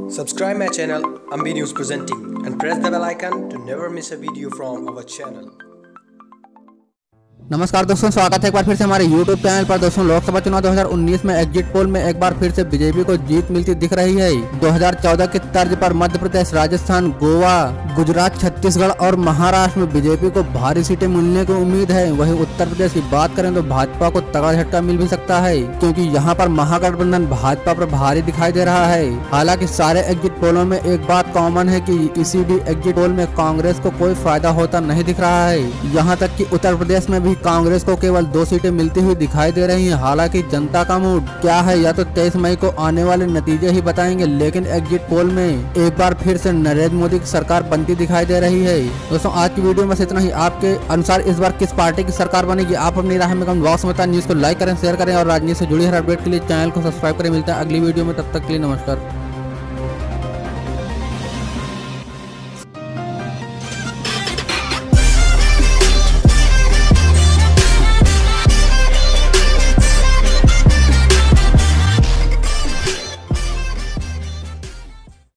Subscribe my channel Ambeyjinew presenting and press the bell icon to never miss a video from our channel. नमस्कार दोस्तों, स्वागत है एक बार फिर से हमारे YouTube चैनल पर। दोस्तों, लोकसभा चुनाव 2019 में एग्जिट पोल में एक बार फिर से बीजेपी को जीत मिलती दिख रही है। 2014 की तर्ज पर मध्य प्रदेश, राजस्थान, गोवा, गुजरात, छत्तीसगढ़ और महाराष्ट्र में बीजेपी को भारी सीटें मिलने की उम्मीद है। वहीं उत्तर प्रदेश की बात करें तो भाजपा को तगड़ा झटका मिल भी सकता है, क्योंकि यहाँ पर महागठबंधन भाजपा पर भारी दिखाई दे रहा है। हालांकि सारे एग्जिट पोलों में एक बात कॉमन है कि किसी भी एग्जिट पोल में कांग्रेस को कोई फायदा होता नहीं दिख रहा है। यहाँ तक कि उत्तर प्रदेश में भी कांग्रेस को केवल 2 सीटें मिलती हुई दिखाई दे रही हैं। हालांकि जनता का मूड क्या है या तो 23 मई को आने वाले नतीजे ही बताएंगे, लेकिन एग्जिट पोल में एक बार फिर से नरेंद्र मोदी की सरकार बनती दिखाई दे रही है। दोस्तों, आज की वीडियो में इतना ही। आपके अनुसार इस बार किस पार्टी की सरकार बनेगी, आप अपनी राय में कमेंट बॉक्स में बताएं। न्यूज को लाइक करें, शेयर करें और राजनीति से जुड़ी हर अपडेट के लिए चैनल को सब्सक्राइब करें। मिलता है अगली वीडियो में, तब तक के लिए नमस्कार।